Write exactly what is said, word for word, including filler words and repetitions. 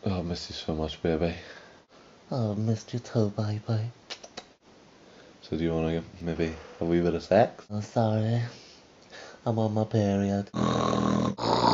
Oh, I miss you so much, baby. Oh, missed you too, baby. So do you want to maybe a wee bit of sex? Oh, sorry. I'm on my period.